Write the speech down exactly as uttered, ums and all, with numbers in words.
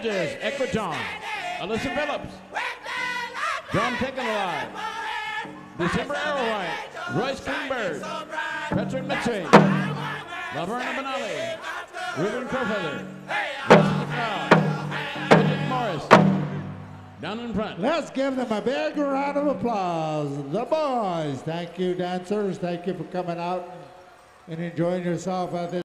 judges, Equiton, Alyssa Phillips, Drum Taken Alive, December Arrowhite, Royce Klingberg, Patrick Mitchell, Laverna Benali, Ruben Crowfeather, Russell McLeod, Bridget Morris, down in front. Let's give them a big round of applause. The boys. Thank you, dancers. Thank you for coming out and enjoying yourself at this.